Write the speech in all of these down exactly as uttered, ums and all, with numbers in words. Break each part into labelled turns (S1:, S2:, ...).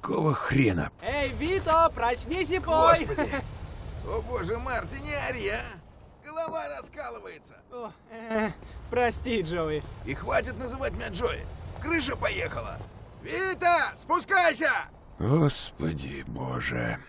S1: Какого хрена?
S2: Эй, Вито, проснись и пой!
S3: Господи! О боже, Март, ты не ори, а! Голова раскалывается!
S2: О, э, прости, Джоуи.
S3: И хватит называть меня Джои! Крыша поехала! Вита, спускайся!
S1: Господи боже.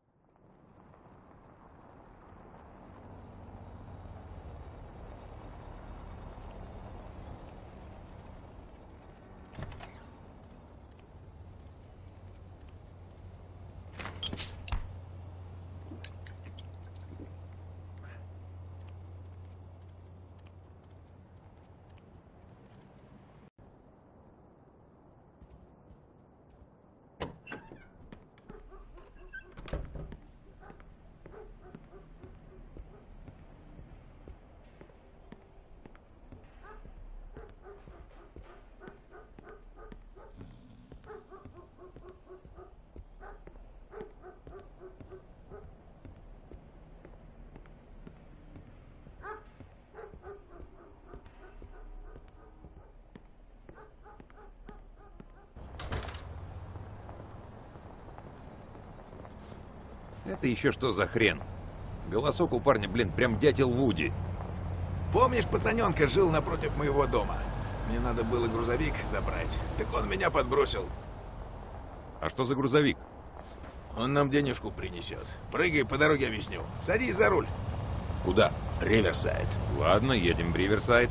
S1: Это еще что за хрен? Голосок у парня, блин, прям дятел Вуди.
S3: Помнишь, пацаненка жил напротив моего дома? Мне надо было грузовик забрать. Так он меня подбросил.
S1: А что за грузовик?
S3: Он нам денежку принесет. Прыгай, по дороге объясню. Садись за руль.
S1: Куда?
S3: Риверсайд.
S1: Ладно, едем в Риверсайд.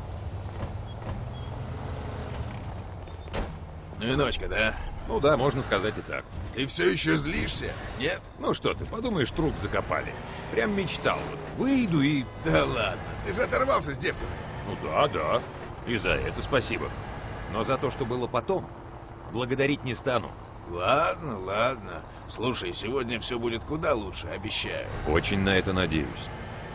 S3: Ну и ночка, да?
S1: Ну да, можно сказать и так.
S3: Ты все еще злишься? Нет?
S1: Ну что ты, подумаешь, труп закопали. Прям мечтал вот. Выйду и...
S3: Да ладно, ты же оторвался с девкой.
S1: Ну да, да. И за это спасибо. Но за то, что было потом, благодарить не стану.
S3: Ладно, ладно. Слушай, сегодня все будет куда лучше, обещаю.
S1: Очень на это надеюсь.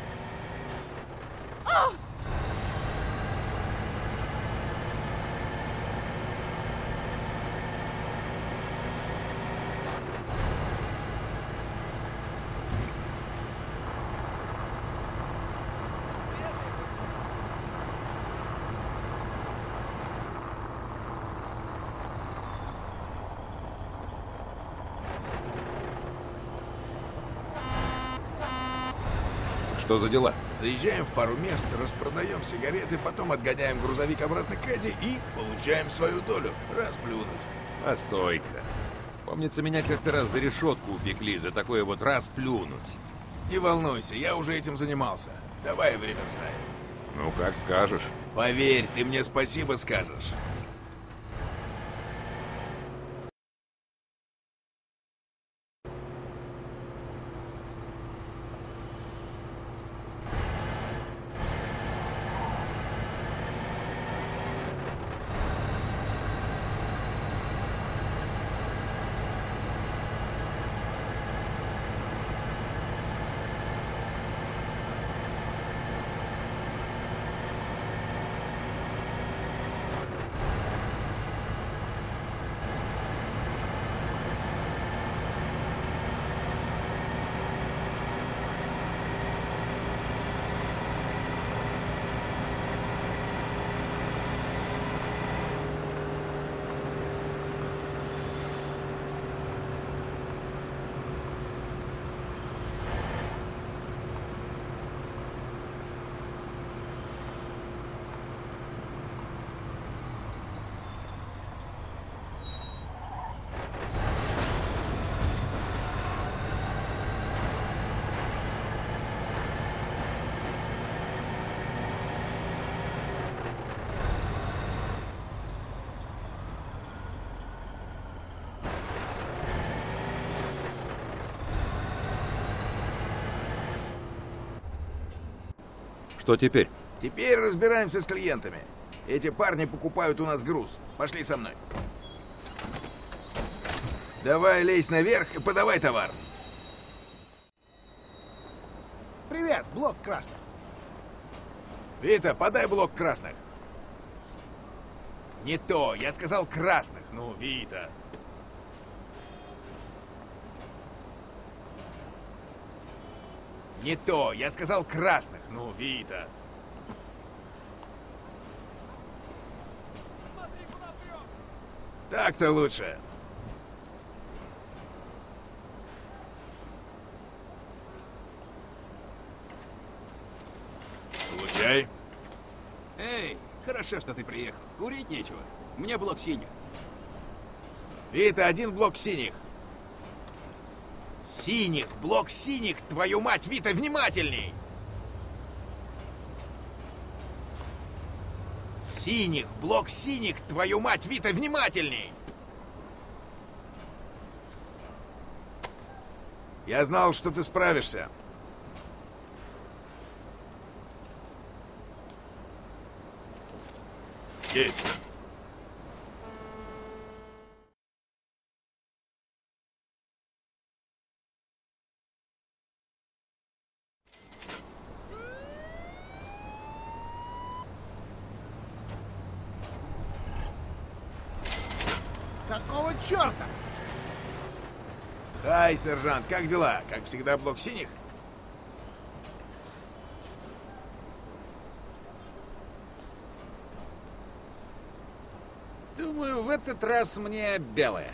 S1: Что за дела?
S3: Заезжаем в пару мест, распродаем сигареты, потом отгоняем грузовик обратно к Эдди и получаем свою долю. Расплюнуть.
S1: Постой-ка. Помнится, меня как-то раз за решетку упекли за такое вот расплюнуть.
S3: Не волнуйся, я уже этим занимался. Давай в Риверсайд.
S1: Ну, как скажешь.
S3: Поверь, ты мне спасибо скажешь.
S1: Что теперь?
S3: Теперь разбираемся с клиентами. Эти парни покупают у нас груз. Пошли со мной. Давай лезь наверх и подавай товар. Привет, блок красных. Вита, подай блок красных. Не то, я сказал красных. Ну, Вита. Не то, я сказал красных. Ну, Вита. Так-то лучше. Чай?
S4: Эй, хорошо, что ты приехал. Курить нечего. У меня блок синих.
S3: Вита, один блок синих. Синих, блок синих, твою мать, Вита, внимательней! Синих, блок синих, твою мать, Вита, внимательней! Я знал, что ты справишься. Есть.
S2: Какого черта?
S3: Хай, сержант, как дела? Как всегда, блок синих?
S5: Думаю, в этот раз мне белое.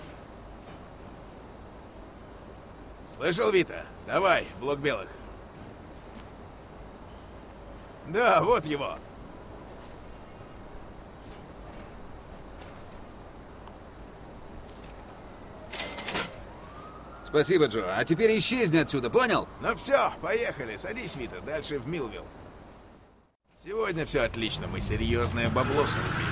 S3: Слышал, Вита? Давай, блок белых. Да, вот его.
S5: Спасибо, Джо. А теперь исчезни отсюда, понял?
S3: Ну все, поехали. Садись, Вита, дальше в Милвилл. Сегодня все отлично, мы серьезное бабло срубили.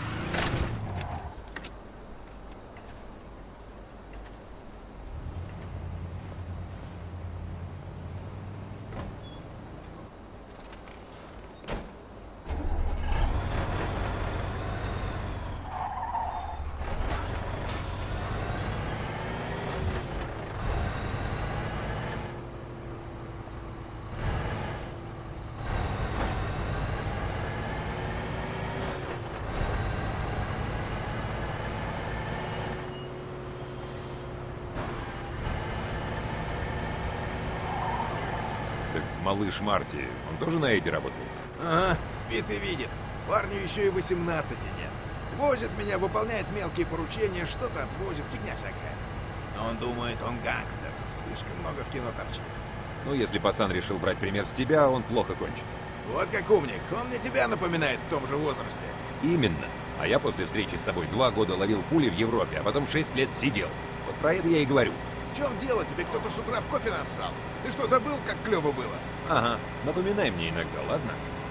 S1: Так малыш Марти, он тоже на Эйде работает?
S3: Ага, спит и видит. Парню еще и восемнадцати нет. Возит меня, выполняет мелкие поручения, что-то отвозит, фигня всякая. Но он думает, он гангстер. Слишком много в кино торчит.
S1: Ну, если пацан решил брать пример с тебя, он плохо кончит.
S3: Вот как умник. Он мне тебя напоминает в том же возрасте.
S1: Именно. А я после встречи с тобой два года ловил пули в Европе, а потом шесть лет сидел. Вот про это я и говорю.
S3: В чем дело? Тебе кто-то с утра в кофе нассал? Ты что, забыл, как клево было?
S1: Ага, напоминай мне иногда, ладно?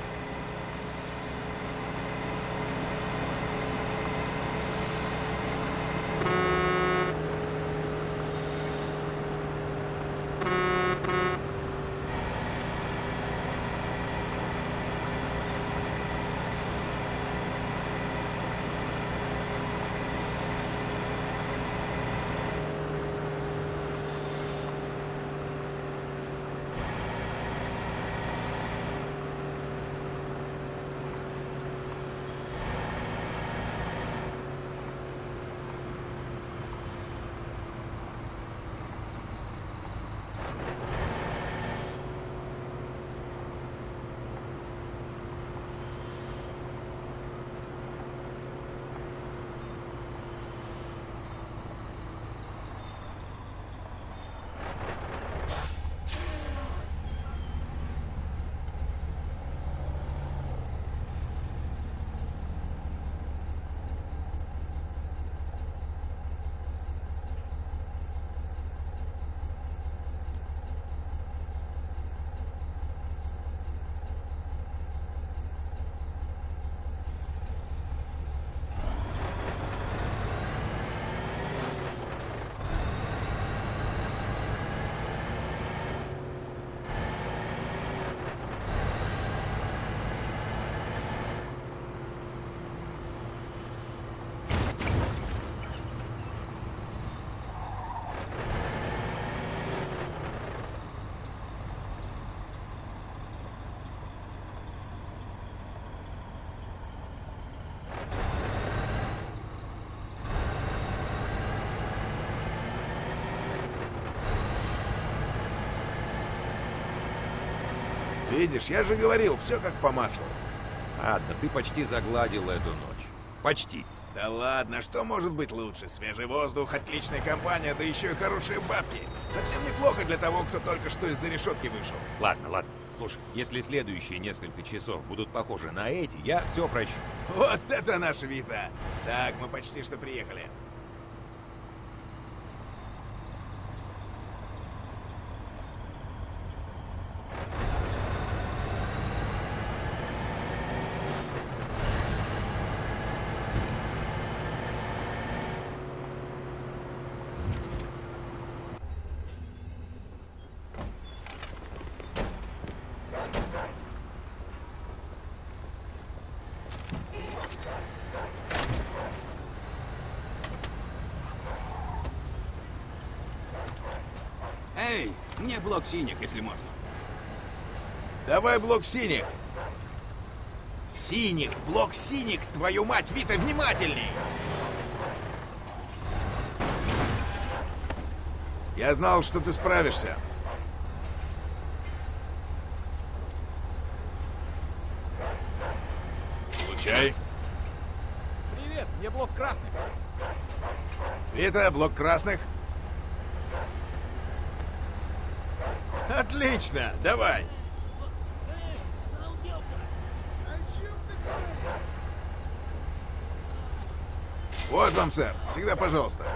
S3: Видишь, я же говорил, все как по маслу.
S1: Ладно, ты почти загладил эту ночь. Почти.
S3: Да ладно, что может быть лучше? Свежий воздух, отличная компания, да еще и хорошие бабки. Совсем неплохо для того, кто только что из-за решетки вышел.
S1: Ладно, ладно. Слушай, если следующие несколько часов будут похожи на эти, я все прощу.
S3: Вот это наша Вита! Так, мы почти что приехали.
S4: Эй, мне блок синих, если можно.
S3: Давай блок синих. Синих, блок синих, твою мать, Вита, внимательней! Я знал, что ты справишься. Получай.
S6: Привет, мне блок красный.
S3: Вита, блок красных. Отлично, давай. Вот вам, сэр. Всегда пожалуйста.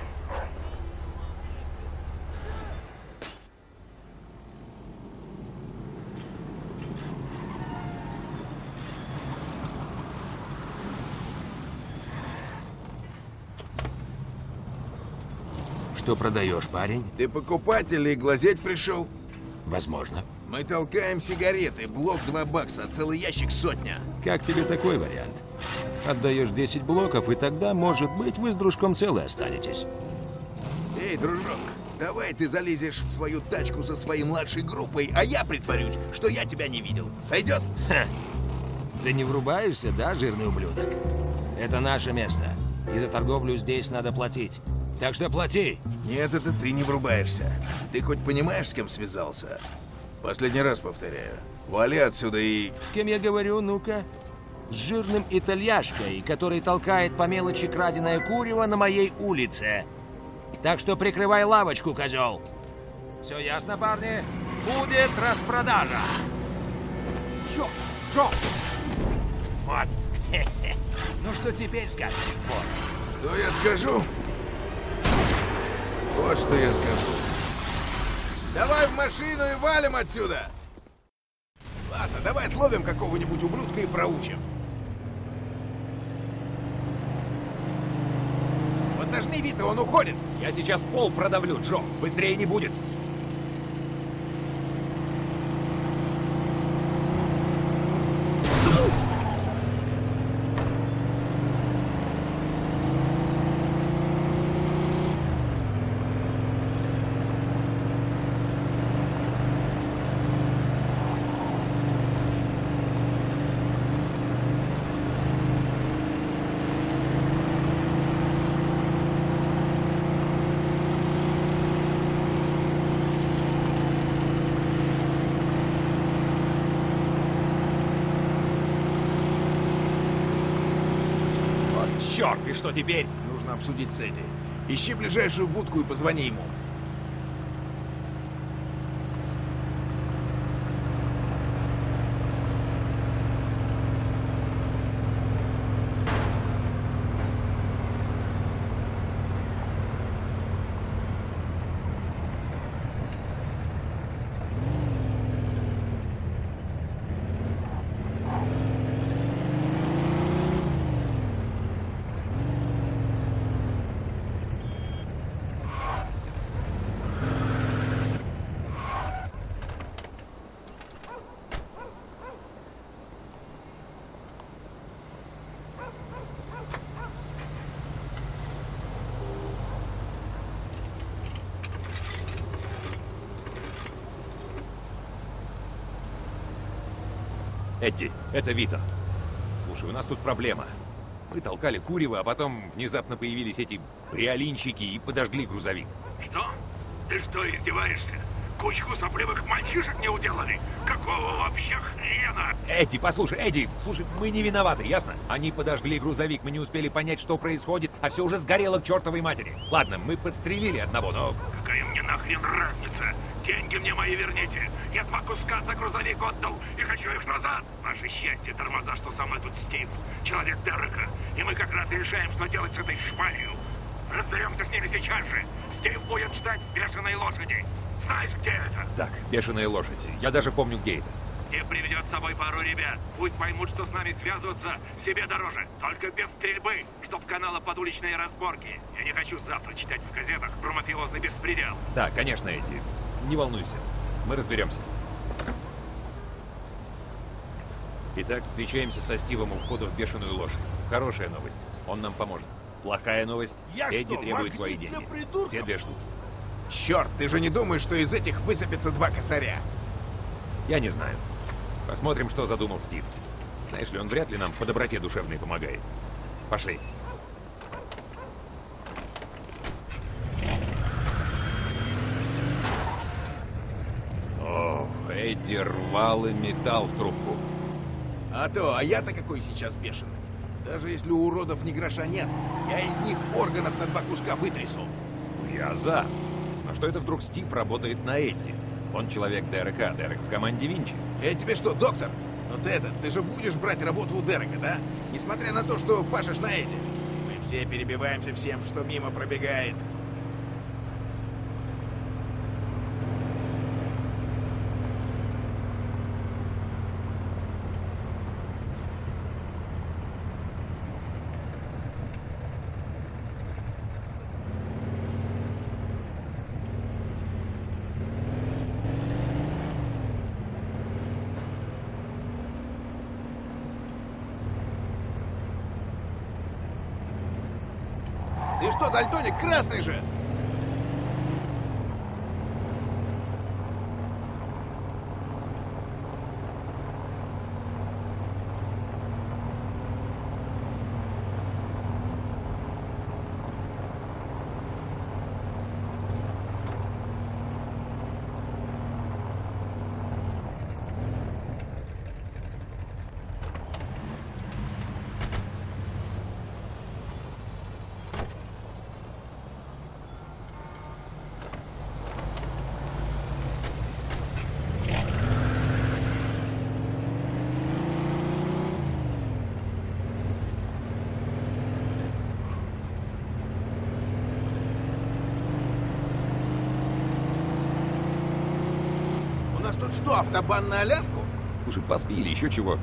S7: Что продаешь, парень?
S3: Ты покупатель или глазеть пришел?
S7: Возможно.
S3: Мы толкаем сигареты. Блок два бакса, целый ящик сотня.
S7: Как тебе такой вариант? Отдаешь десять блоков, и тогда, может быть, вы с дружком целы останетесь.
S3: Эй, дружок, давай ты залезешь в свою тачку со своей младшей группой, а я притворюсь, что я тебя не видел. Сойдет?
S7: Ха. Ты не врубаешься, да, жирный ублюдок? Это наше место. И за торговлю здесь надо платить. Так что плати.
S3: Нет, это ты не врубаешься. Ты хоть понимаешь, с кем связался? Последний раз повторяю. Вали отсюда и...
S7: С кем я говорю, ну-ка? С жирным итальяшкой, который толкает по мелочи краденое курево на моей улице. Так что прикрывай лавочку, козел. Все ясно, парни? Будет распродажа.
S6: Джо, Джо!
S7: Вот. Ну что теперь скажешь, Бор?
S3: Что я скажу? Вот что я скажу. Давай в машину и валим отсюда! Ладно, давай отловим какого-нибудь ублюдка и проучим. Вот нажми Вита, он уходит.
S1: Я сейчас пол продавлю, Джо. Быстрее не будет. Черт, и что теперь?
S3: Нужно обсудить с Эдди. Ищи ближайшую будку и позвони ему.
S1: Эдди, это Вита. Слушай, у нас тут проблема. Мы толкали курево, а потом внезапно появились эти бриолинщики и подожгли грузовик.
S8: Что? Ты что, издеваешься? Кучку сопливых мальчишек не уделали? Какого вообще хрена?
S1: Эдди, послушай, Эдди, слушай, мы не виноваты, ясно? Они подожгли грузовик, мы не успели понять, что происходит, а все уже сгорело к чертовой матери. Ладно, мы подстрелили одного, но...
S8: Какая мне нахрен разница? Деньги мне мои верните. Я два куска за грузовик отдал и хочу их назад. Ваше счастье, тормоза, что со мной тут Стив, человек Дерека. И мы как раз решаем, что делать с этой швалью. Разберемся с ними сейчас же. Стив будет ждать бешеной лошади. Знаешь, где это?
S1: Так, бешеная лошадь. Я даже помню, где это.
S8: Стив приведет с собой пару ребят. Пусть поймут, что с нами связываться себе дороже. Только без стрельбы, чтоб канала под уличные разборки. Я не хочу завтра читать в газетах про мафиозный беспредел.
S1: Да, конечно, Эдди. Не волнуйся. Мы разберемся. Итак, встречаемся со Стивом у входа в бешеную лошадь. Хорошая новость. Он нам поможет. Плохая новость.
S3: Я
S1: Эдди
S3: что,
S1: требует
S3: магнит
S1: свои
S3: для
S1: деньги.
S3: придурков?
S1: Все две штуки.
S3: Черт, ты же не думаешь, что из этих высыпется два косаря?
S1: Я не знаю. Посмотрим, что задумал Стив. Знаешь ли, он вряд ли нам по доброте душевной помогает. Пошли. О, Эдди рвал и металл в трубку.
S3: А то, а я-то какой сейчас бешеный. Даже если у уродов ни гроша нет, я из них органов на два куска вытрясу.
S1: Я за. Но что это вдруг Стив работает на Эдди? Он человек Дерека, Дерек в команде Винчи.
S3: Я тебе что, доктор? Ну ты это, ты же будешь брать работу у Дерека, да? Несмотря на то, что пашешь на Эдди. Мы все перебиваемся всем, что мимо пробегает. Ты что, дальтоник, красный же? У нас тут что, автобан на Аляску?
S1: Слушай, поспи или еще чего?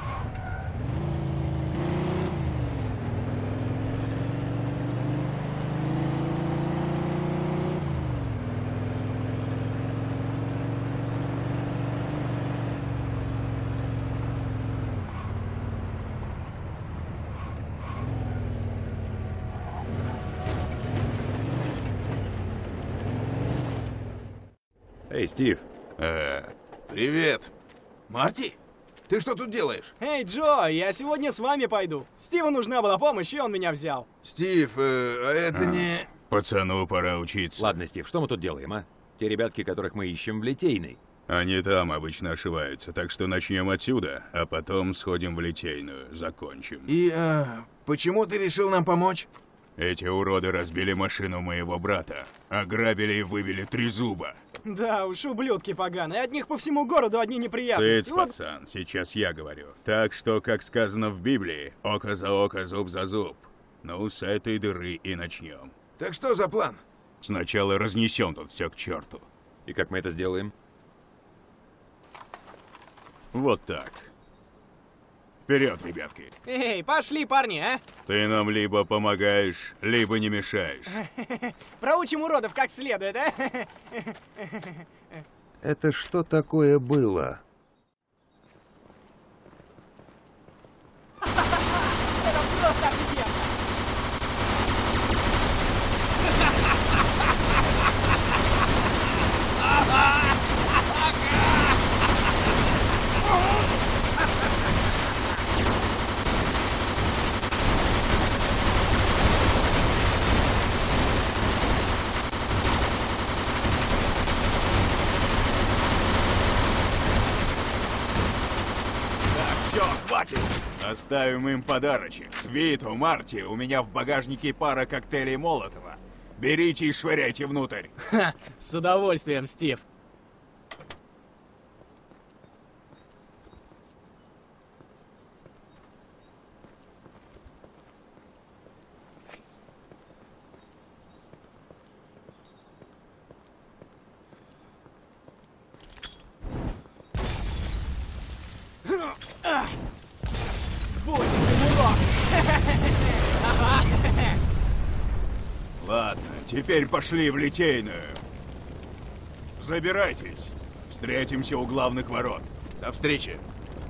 S1: Эй, Стив.
S3: Э, привет. Марти? Ты что тут делаешь?
S2: Эй, Джо, я сегодня с вами пойду. Стиву нужна была помощь, и он меня взял.
S3: Стив, э, а это не...
S9: Пацану пора учиться.
S1: Ладно, Стив, что мы тут делаем, а? Те ребятки, которых мы ищем в Литейной.
S9: Они там обычно ошиваются, так что начнем отсюда, а потом сходим в Литейную, закончим.
S3: И, э, почему ты решил нам помочь?
S9: Эти уроды разбили машину моего брата, ограбили и выбили три зуба.
S2: Да уж, ублюдки поганые. От них по всему городу одни неприятности.
S9: Цыц,
S2: Вот-
S9: пацан, сейчас я говорю. Так что, как сказано в Библии, око за око, зуб за зуб. Ну, с этой дыры и начнем.
S3: Так что за план?
S9: Сначала разнесем тут все к черту.
S1: И как мы это сделаем?
S9: Вот так. Вперед, ребятки.
S2: Эй, пошли, парни, а?
S9: Ты нам либо помогаешь, либо не мешаешь.
S2: Проучим уродов как следует, а?
S10: Это что такое было?
S2: Это просто офигенно!
S3: Все, хватит!
S9: Оставим им подарочек. Виту, Марти, у меня в багажнике пара коктейлей Молотова. Берите и швыряйте внутрь.
S2: Ха, с удовольствием, Стив.
S9: Теперь пошли в Литейную. Забирайтесь. Встретимся у главных ворот.
S3: До встречи.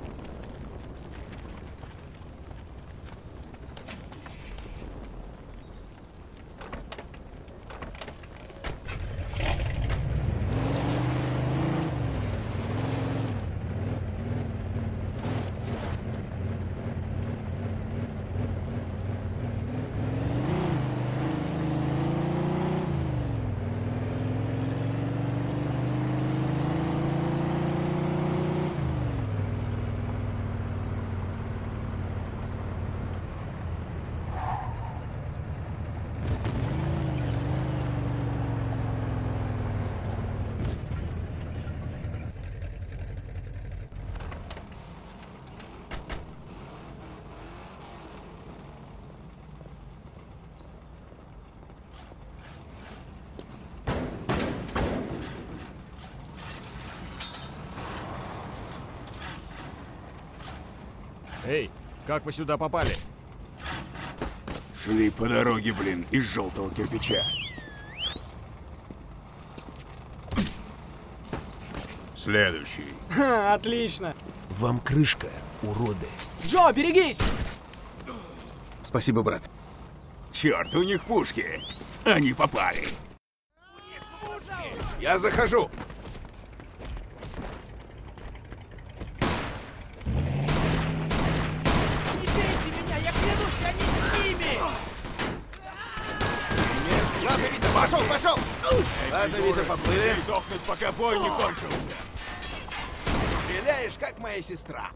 S6: Эй, как вы сюда попали?
S9: Шли по дороге, блин, из желтого кирпича. Следующий.
S2: Ха, отлично.
S7: Вам крышка, уроды.
S2: Джо, берегись!
S3: Спасибо, брат.
S9: Черт, у них пушки. Они попали.
S3: Я захожу. Ладно, Вита, пошел, пошел! Ладно, Вита, поплыли.
S9: Сдохнуть, пока бой не кончился.
S3: Стреляешь, как моя сестра.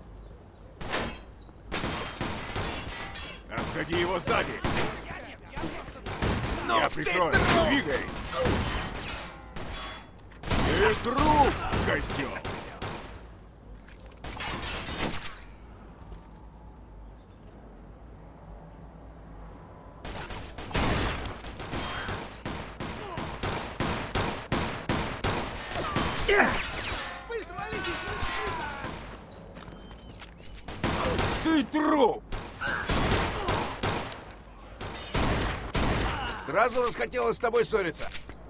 S9: Обходи его сзади.
S3: Ну,
S9: Я прикрою. Двигай. Ты труп, козел. Ты труп!
S3: Сразу расхотелось с тобой ссориться.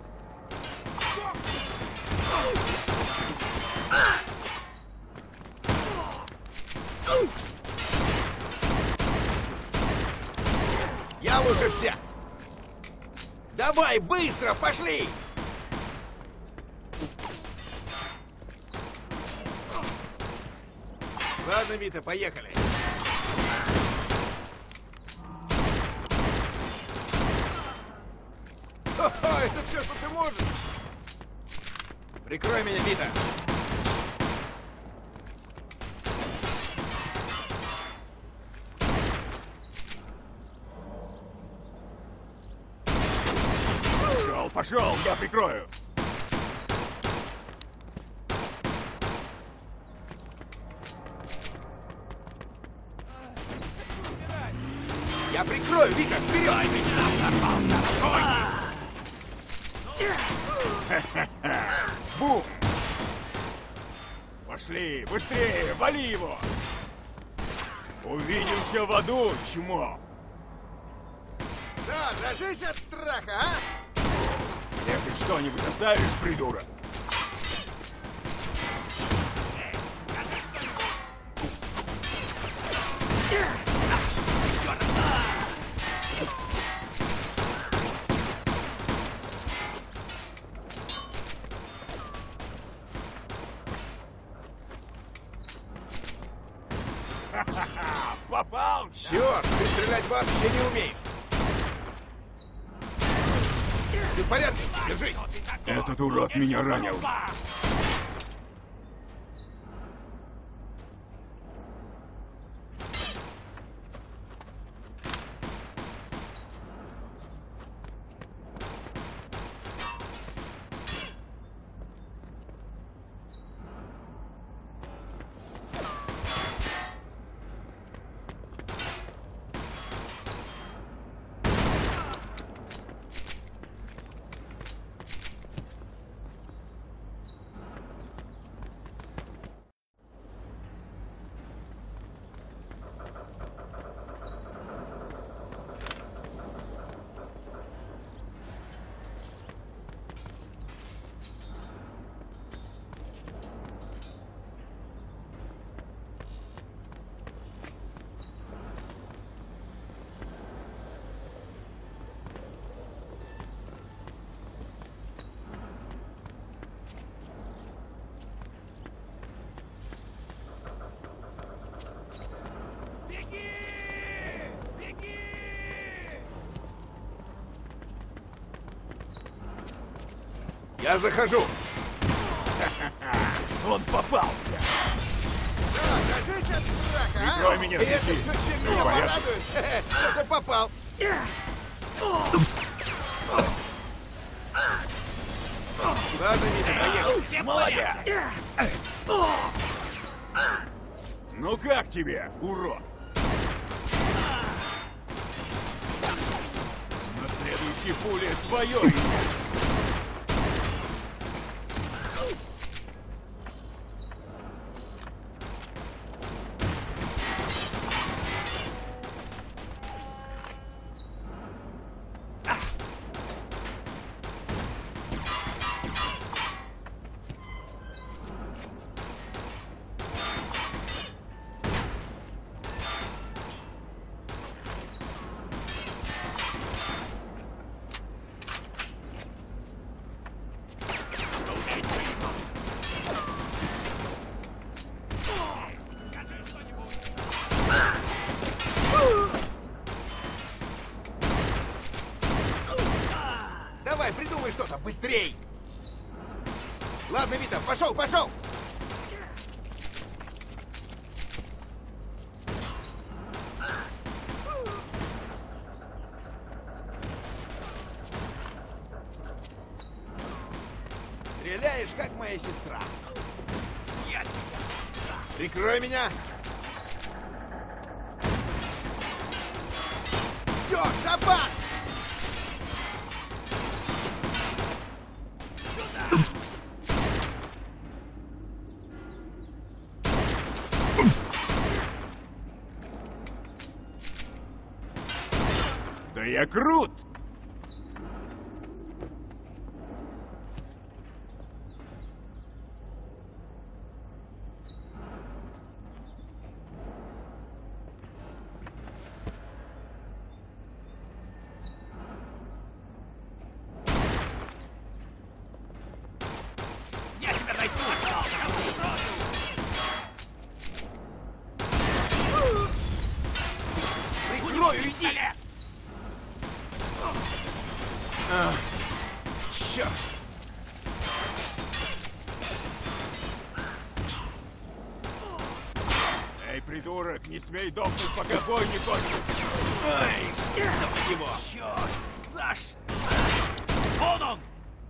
S3: Я лучше всех. Давай, быстро, пошли! Ладно, Вита, поехали. Хо-хо, это все, что ты можешь. Прикрой меня, Вита.
S9: Пошел, пошел, я прикрою.
S3: Я прикрою, Вика, вперед!
S9: Бум! Пошли, быстрее, вали его! Увидимся в аду, чмо!
S3: Да, дрожись от страха, а?
S9: Ехать что-нибудь оставишь, придурок? Попал!
S3: Черт, ты стрелять вообще не умеешь. Ты в порядке? Держись.
S9: Этот урод меня ранил.
S3: Я захожу. Он попался.
S11: Кажись от страха, а?
S3: Прикрой меня,
S11: И это
S3: лети.
S11: все, чем
S3: Всё в
S11: меня
S3: порядке?
S11: порадует. Кто-то попал.
S3: Ладно, Вита, поехали.
S11: Молодец.
S3: Ну как тебе, урод? На следующей пуле твое имя.
S11: Давай, придумай что-то, быстрей! Ладно, Вита, пошел, пошел! Стреляешь, как моя сестра. Я тебя сестра. Прикрой меня. Все, собак!
S3: Да я крут!
S8: Я тебя найду!
S11: Прикрою, иди! А, черт!
S3: Эй, придурок, не смей дохнуть, пока бой не кончится!
S11: Ай, чтоб его!
S8: Черт! За что? Вон он!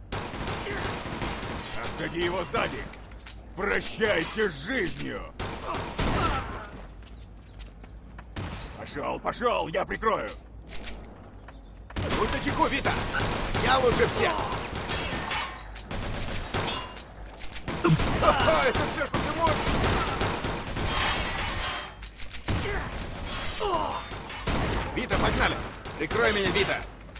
S3: Обходи его сзади! Прощайся с жизнью! Пошел, пошел, я прикрою!
S11: Будь начеку, Вита! Я лучше всех! Ха-ха, это все, что ты можешь!
S3: Вита, погнали! Прикрой меня, Вита!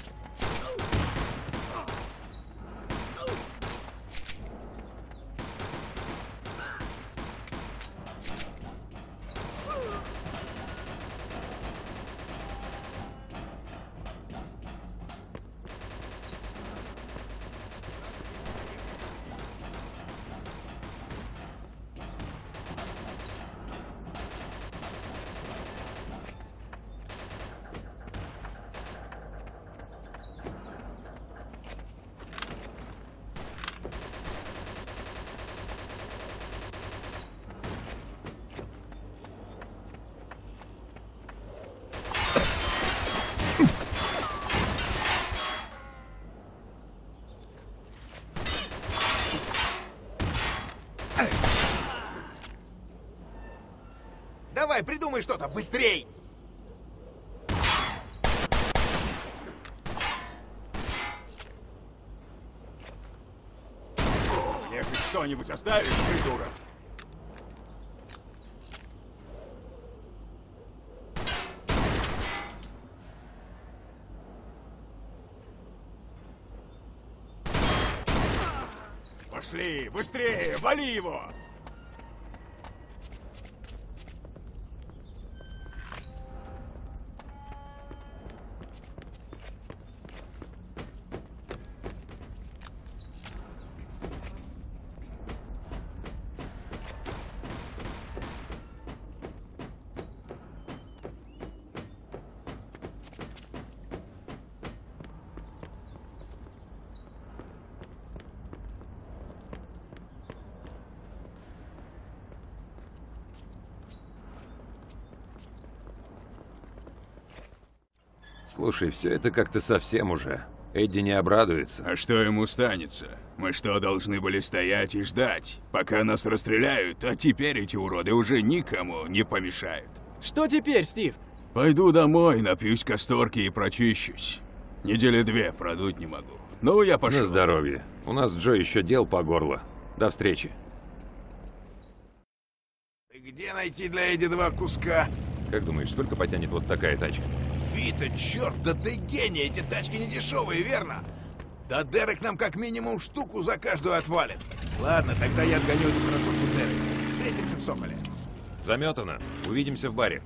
S11: Давай, придумай что-то, быстрей!
S3: Мне хоть что-нибудь оставишь, придурок? Пошли, быстрее, вали его!
S1: Слушай, все это как-то совсем уже. Эдди не обрадуется.
S9: А что ему станется? Мы что, должны были стоять и ждать, пока нас расстреляют, а теперь эти уроды уже никому не помешают.
S2: Что теперь, Стив?
S9: Пойду домой, напьюсь касторки и прочищусь. Недели две продуть не могу. Ну, я пошел.
S1: На здоровье. У нас с Джо еще дел по горло. До встречи.
S3: Где найти для Эдди два куска?
S1: Как думаешь, сколько потянет вот такая тачка?
S3: Вита, черт, да ты гений! Эти тачки не дешевые, верно? Да Дерек нам как минимум штуку за каждую отвалит. Ладно, тогда я отгоню эту красотку Дерека. Встретимся в Соколе.
S1: Заметано. Увидимся в баре.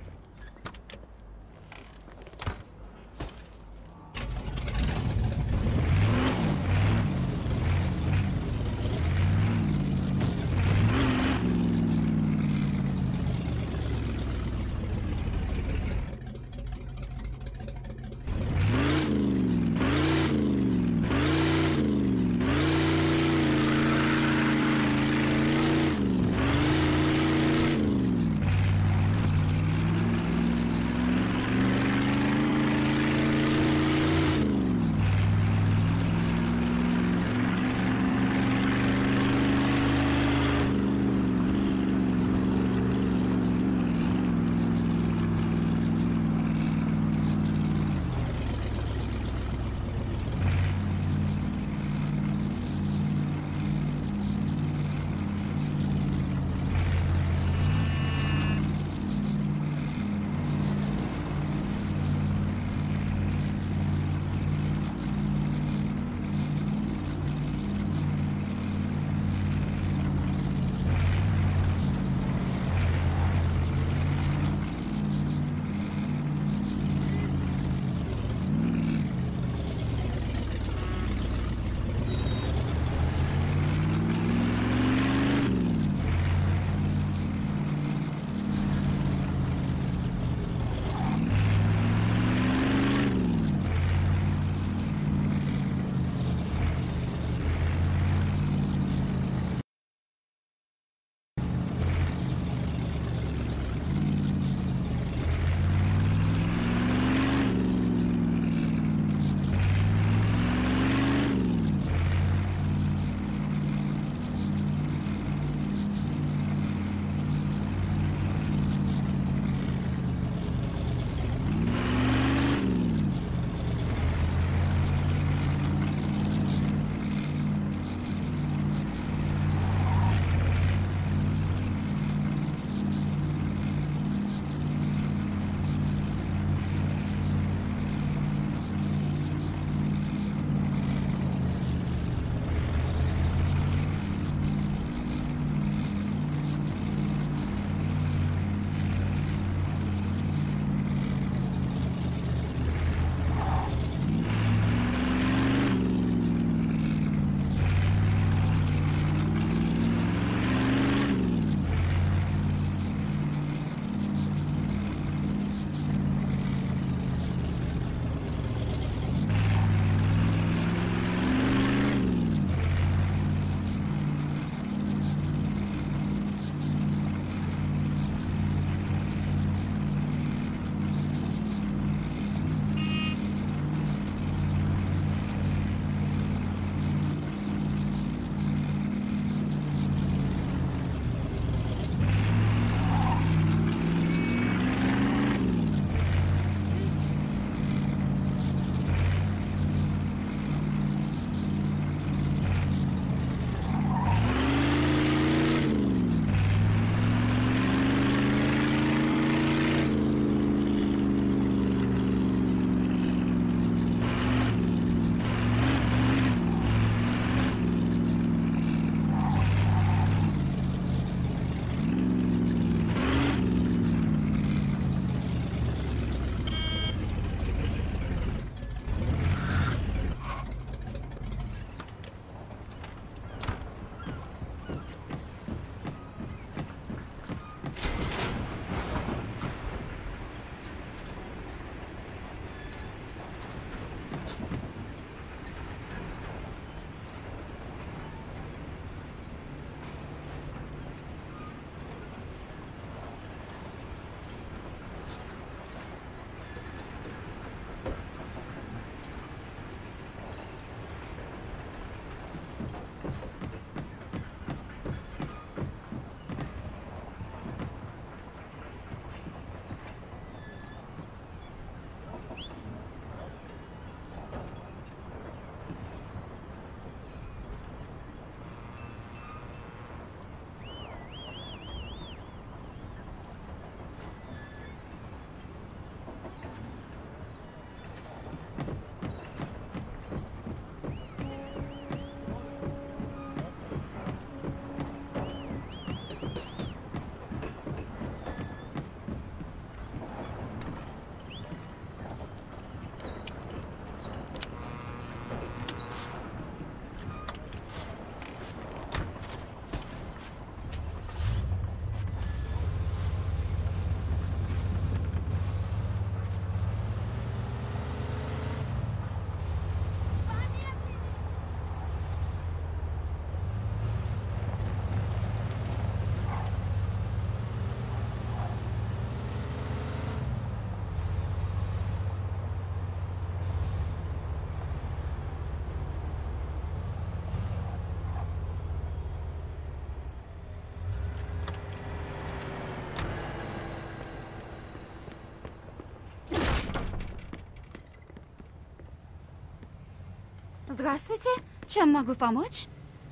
S12: Здравствуйте. Чем могу помочь?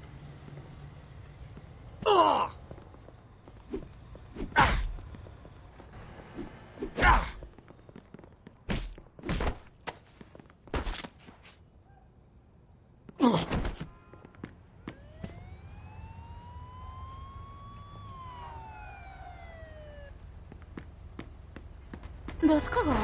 S12: До скорого.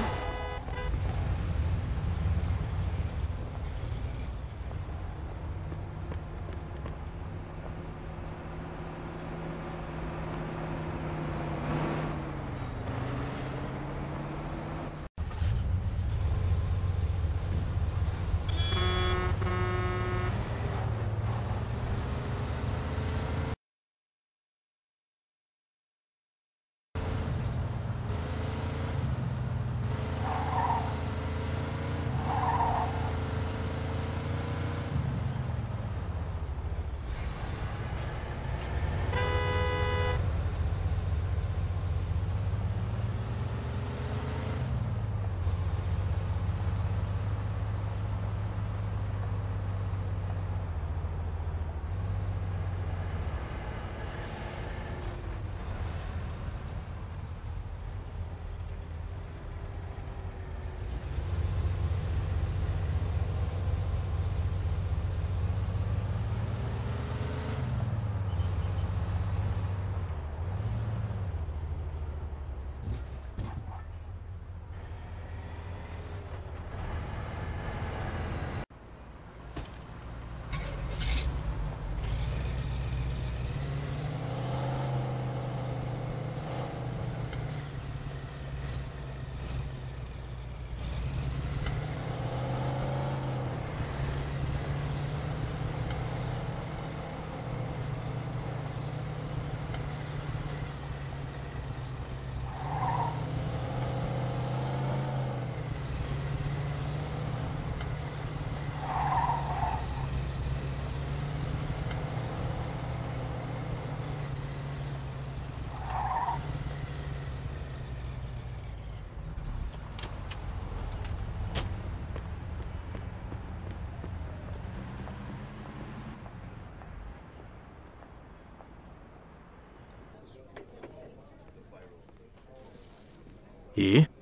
S3: И?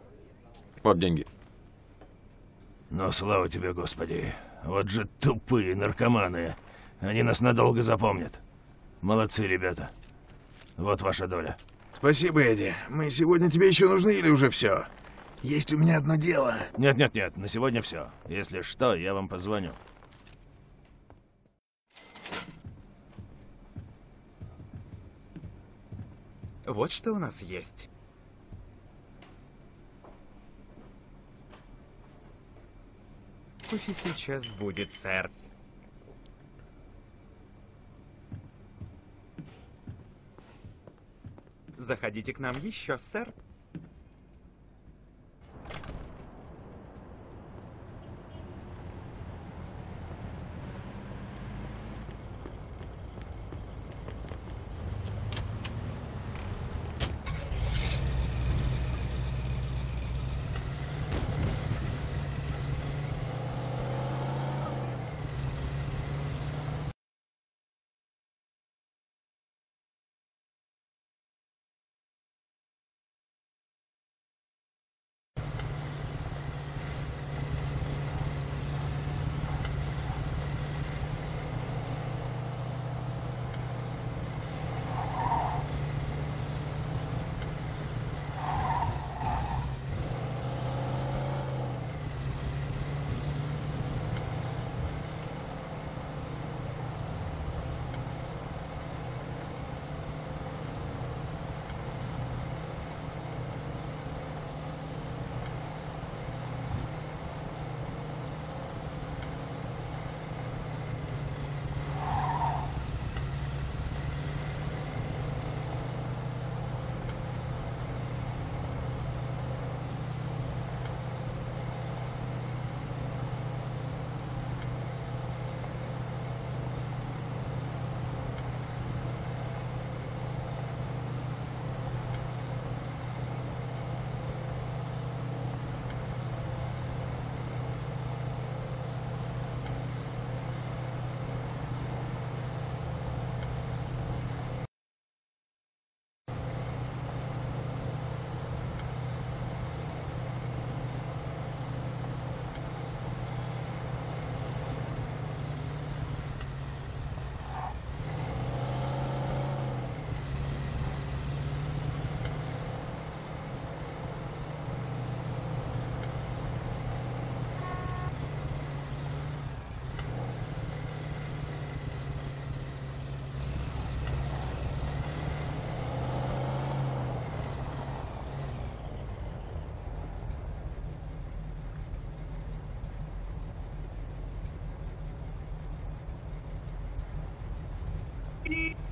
S1: Вот деньги.
S7: Ну, слава тебе, Господи. Вот же тупые наркоманы. Они нас надолго запомнят. Молодцы, ребята. Вот ваша доля.
S3: Спасибо, Эдди. Мы сегодня тебе еще нужны или уже все? Есть у меня одно дело.
S7: Нет-нет-нет, на сегодня все. Если что, я вам позвоню.
S13: Вот что у нас есть. Кофе сейчас будет, сэр. Заходите к нам еще, сэр.
S8: Стив!